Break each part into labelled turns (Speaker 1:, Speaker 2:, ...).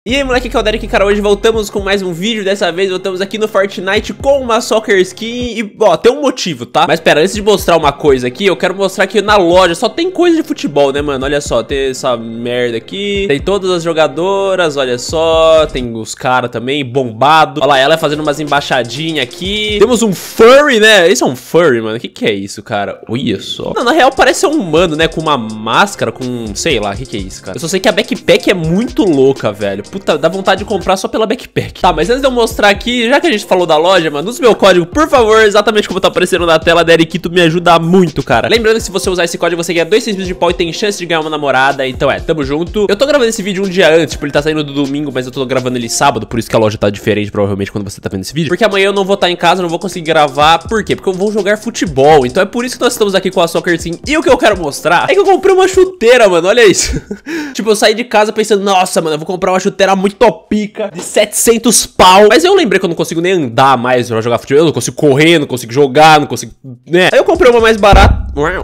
Speaker 1: E aí, moleque, que é o Derek, cara, hoje voltamos com mais um vídeo. Dessa vez voltamos aqui no Fortnite com uma Soccer Skin. E, ó, tem um motivo, tá? Mas pera, antes de mostrar uma coisa aqui, eu quero mostrar que na loja só tem coisa de futebol, né, mano? Olha só, tem essa merda aqui. Tem todas as jogadoras, olha só. Tem os caras também, bombado. Olha lá, ela fazendo umas embaixadinhas aqui. Temos um furry, né? Esse é um furry, mano. O que é isso, cara? Olha só. Não, na real parece um humano, né? Com uma máscara, com... sei lá, o que é isso, cara? Eu só sei que a backpack é muito louca, velho. Puta, dá vontade de comprar só pela backpack. Tá, mas antes de eu mostrar aqui, já que a gente falou da loja, mano, usa meu código, por favor, exatamente como tá aparecendo na tela, Derikito, me ajuda muito, cara. Lembrando que se você usar esse código, você ganha 2 centavos de pau e tem chance de ganhar uma namorada. Então tamo junto. Eu tô gravando esse vídeo um dia antes, tipo, ele tá saindo do domingo, mas eu tô gravando ele sábado, por isso que a loja tá diferente, provavelmente, quando você tá vendo esse vídeo. Porque amanhã eu não vou estar em casa, não vou conseguir gravar. Por quê? Porque eu vou jogar futebol. Então é por isso que nós estamos aqui com a Soccer Skin. E o que eu quero mostrar é que eu comprei uma chuteira, mano, olha isso. Tipo, eu saí de casa pensando, nossa, mano, eu vou comprar uma chuteira muito pica de 700 pau. Mas eu lembrei que eu não consigo nem andar mais pra jogar futebol. Eu não consigo correr, não consigo jogar, não consigo, né? Aí eu comprei uma mais barata.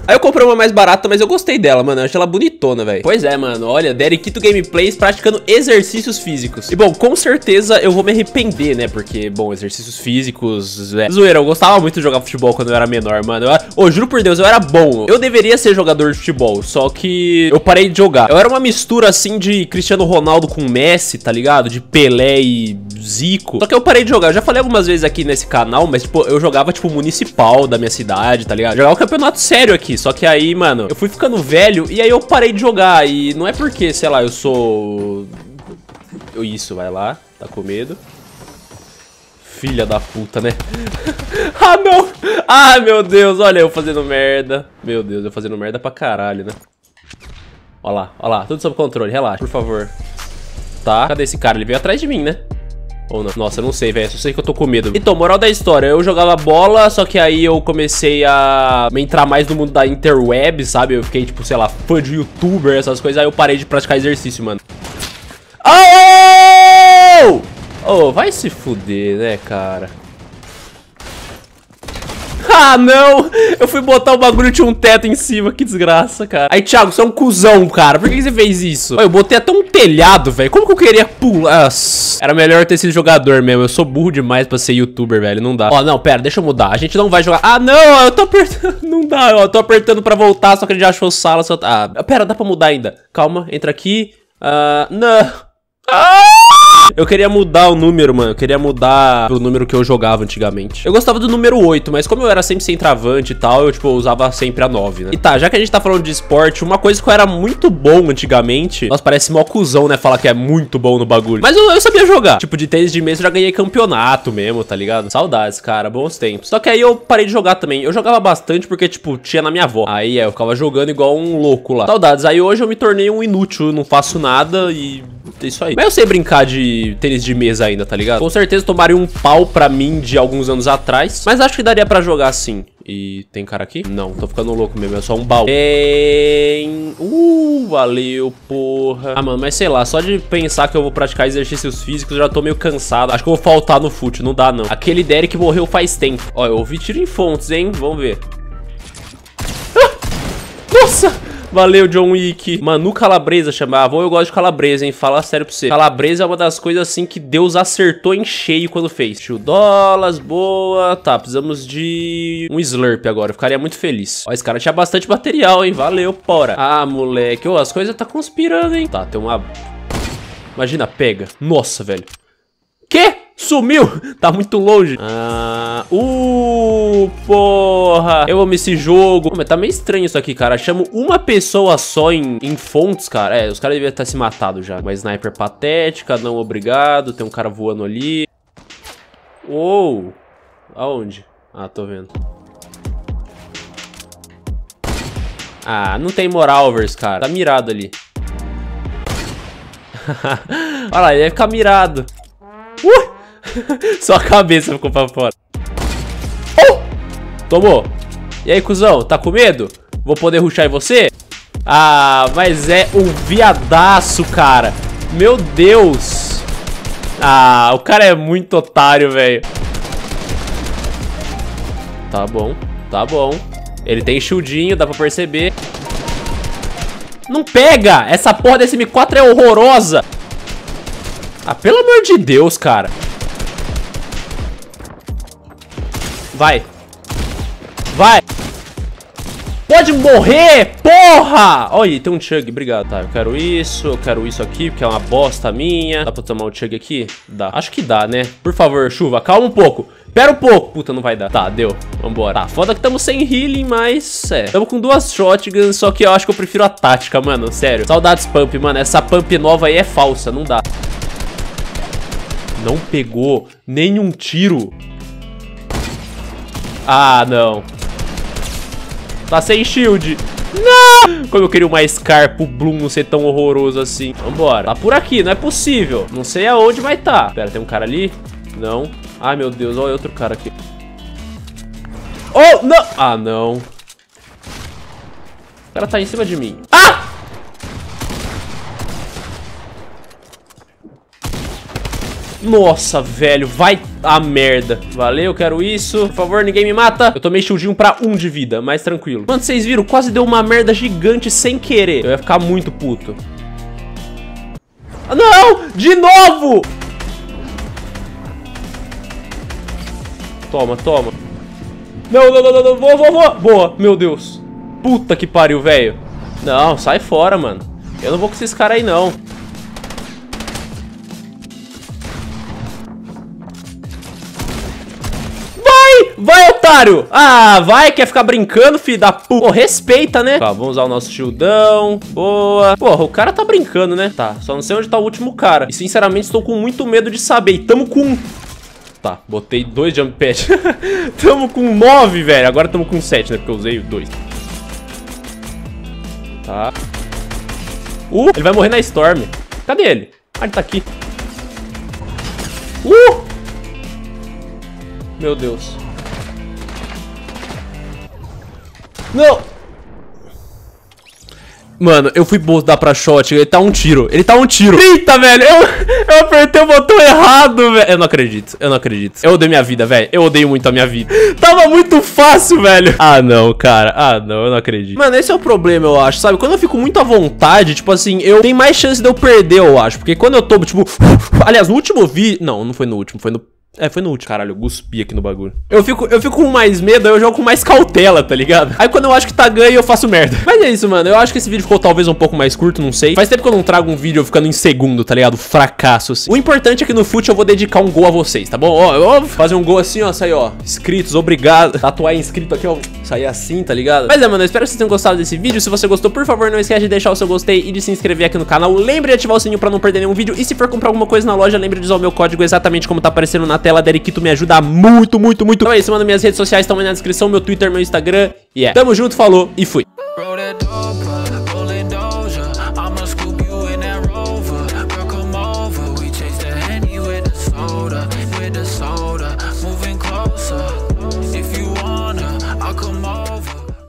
Speaker 1: Mas eu gostei dela, mano. Eu achei ela bonitona, velho. Pois é, mano. Olha, Derikito Gameplays praticando exercícios físicos. E bom, com certeza eu vou me arrepender, né? Porque, bom, exercícios físicos... Zoeira, eu gostava muito de jogar futebol quando eu era menor, mano. Eu juro por Deus, eu era bom. Eu deveria ser jogador de futebol, só que eu parei de jogar. Eu era uma mistura, assim, de Cristiano Ronaldo com Messi, tá ligado? De Pelé e Zico. Só que eu parei de jogar. Eu já falei algumas vezes aqui nesse canal, mas, tipo, eu jogava, tipo, municipal da minha cidade, tá ligado? Jogava um campeonato sério aqui. Só que aí, mano, eu fui ficando velho e aí eu parei de jogar. E não é porque, sei lá, eu sou... Isso, vai lá. Tá com medo. Filha da puta, né? Ah, não! Ah, meu Deus, olha eu fazendo merda. Meu Deus, eu fazendo merda pra caralho, né? Olha lá, tudo sob controle, relaxa, por favor. Tá, cadê esse cara? Ele veio atrás de mim, né? Ou não? Nossa, eu não sei, velho, só sei que eu tô com medo. Então, moral da história, eu jogava bola, só que aí eu comecei a entrar mais no mundo da interweb, sabe? Eu fiquei, tipo, sei lá, fã de youtuber, essas coisas, aí eu parei de praticar exercício, mano. Oh! Oh, vai se fuder, né, cara? Ah, não! Eu fui botar o bagulho e tinha um teto em cima, que desgraça, cara. Aí, Thiago, você é um cuzão, cara. Por que você fez isso? Eu botei até um telhado, velho. Como que eu queria pular? Era melhor ter sido jogador mesmo. Eu sou burro demais pra ser youtuber, velho. Não dá. Ó, não, pera, deixa eu mudar. A gente não vai jogar. Ah, não! Eu tô apertando. Não dá, ó. Eu tô apertando pra voltar, só que ele já achou sala. Só... Ah, pera, dá pra mudar ainda. Calma, entra aqui. Não. Eu queria mudar o número, mano. Eu queria mudar o número que eu jogava antigamente. Eu gostava do número 8, mas como eu era sempre centroavante e tal, eu, tipo, usava sempre a 9, né? E tá, já que a gente tá falando de esporte, uma coisa que eu era muito bom antigamente... Nossa, parece mó cuzão, né? Falar que é muito bom no bagulho. Mas eu sabia jogar. Tipo, de tênis de mesa eu já ganhei campeonato mesmo, tá ligado? Saudades, cara. Bons tempos. Só que aí eu parei de jogar também. Eu jogava bastante porque, tipo, tinha na minha avó. Aí, eu ficava jogando igual um louco lá. Saudades. Aí hoje eu me tornei um inútil. Não faço nada e... é isso aí. Mas eu sei brincar de tênis de mesa ainda, tá ligado? Com certeza tomaria um pau pra mim de alguns anos atrás. Mas acho que daria pra jogar sim. E tem cara aqui? Não, tô ficando louco mesmo. É só um baú. Valeu, porra. Ah, mano, mas sei lá. Só de pensar que eu vou praticar exercícios físicos, eu já tô meio cansado. Acho que eu vou faltar no fute. Não dá, não. Aquele Derek morreu faz tempo. Ó, eu ouvi tiro em fontes, hein? Vamos ver. Nossa! Valeu, John Wick. Manu Calabresa chamava. Eu gosto de calabresa, hein? Fala sério pra você. Calabresa é uma das coisas assim que Deus acertou em cheio quando fez. $2, boa. Tá, precisamos de um slurp agora. Eu ficaria muito feliz. Ó, esse cara tinha bastante material, hein? Valeu, pora. Ah, moleque. Ô, as coisas tá conspirando, hein? Tá, tem uma... Imagina, pega. Nossa, velho. Quê? Sumiu! Tá muito longe. Porra. Eu amo esse jogo. Mas tá meio estranho isso aqui, cara. Chamo uma pessoa só em fontes, cara. Os caras deviam ter se matado já. Uma sniper patética, não obrigado. Tem um cara voando ali. Uou. Aonde? Ah, tô vendo. Ah, não tem moral, Vers, cara. Tá mirado ali. Olha lá, ele vai ficar mirado. Só a cabeça ficou pra fora. Tomou. E aí, cuzão, tá com medo? Vou poder rushar em você? Ah, mas é um viadaço, cara. Meu Deus. Ah, o cara é muito otário, velho. Tá bom, tá bom. Ele tem shieldinho, dá pra perceber. Não pega! Essa porra desse M4 é horrorosa. Ah, pelo amor de Deus, cara. Vai. Vai. Pode morrer, porra! Olha, tem um chug, obrigado. Tá, eu quero isso aqui, porque é uma bosta minha. Dá pra tomar um chug aqui? Dá. Acho que dá, né? Por favor, chuva, calma um pouco. Pera um pouco. Puta, não vai dar. Tá, deu. Vambora. Tá, foda que estamos sem healing, mas... Estamos com 2 shotguns, só que eu acho que eu prefiro a tática, mano. Sério. Saudades pump, mano. Essa pump nova aí é falsa, não dá. Não pegou nenhum tiro. Ah, não. Tá sem shield. Não! Como eu queria uma Scar pro Bloom não ser tão horroroso assim. Vambora. Tá por aqui, não é possível. Não sei aonde vai tá. Pera, tem um cara ali? Não. Ai, meu Deus, olha outro cara aqui. Oh, não! Ah, não. O cara tá em cima de mim. Ah! Nossa, velho, vai a merda. Valeu, quero isso. Por favor, ninguém me mata. Eu tomei shieldinho pra 1 de vida, mais tranquilo. Mano, vocês viram? Quase deu uma merda gigante sem querer. Eu ia ficar muito puto. Ah, não! De novo! Toma, toma. Não, não, não, não, não. Vou. Boa, meu Deus. Puta que pariu, velho. Não, sai fora, mano. Eu não vou com esses caras aí, não. Vai, otário! Ah, vai, quer ficar brincando, filho da puta. Pô, respeita, né? Tá, vamos usar o nosso shieldão. Boa. Porra, o cara tá brincando, né? Tá, só não sei onde tá o último cara. E, sinceramente, estou com muito medo de saber. E tamo com... Tá, botei 2 jump pads. Tamo com 9, velho. Agora tamo com 7, né? Porque eu usei 2. Tá. Ele vai morrer na Storm. Cadê ele? Ah, ele tá aqui. Meu Deus. Não! Mano, eu fui dar pra shot, ele tá um tiro. Eita, velho, eu apertei o botão errado, velho. Eu não acredito. Eu odeio minha vida, velho. Eu odeio muito a minha vida. Tava muito fácil, velho. Ah, não, cara. Ah, não, eu não acredito. Mano, esse é o problema, eu acho, sabe? Quando eu fico muito à vontade, tipo assim, eu tenho mais chance de eu perder, eu acho. Porque quando eu tô, tipo... Aliás, no último vídeo... Não foi no último, foi no... foi no último. Caralho, eu cuspi aqui no bagulho. Eu fico com mais medo, aí eu jogo com mais cautela, tá ligado? Aí quando eu acho que tá ganho, eu faço merda. Mas é isso, mano. Eu acho que esse vídeo ficou talvez um pouco mais curto, não sei. Faz tempo que eu não trago um vídeo ficando em segundo, tá ligado? Fracasso, assim. O importante é que no fute eu vou dedicar um gol a vocês, tá bom? Ó, eu vou fazer um gol assim, ó. Sair, ó. Inscritos, obrigado. Tatuar inscrito aqui, ó. Sair assim, tá ligado? Mas é, mano, eu espero que vocês tenham gostado desse vídeo. Se você gostou, por favor, não esquece de deixar o seu gostei e de se inscrever aqui no canal. Lembre de ativar o sininho pra não perder nenhum vídeo. E se for comprar alguma coisa na loja, lembre de usar o meu código exatamente como tá aparecendo na tela. Derikito me ajuda muito, muito, muito. Então é isso, mano. Minhas redes sociais estão aí na descrição. Meu Twitter, meu Instagram. E tamo junto, falou e fui.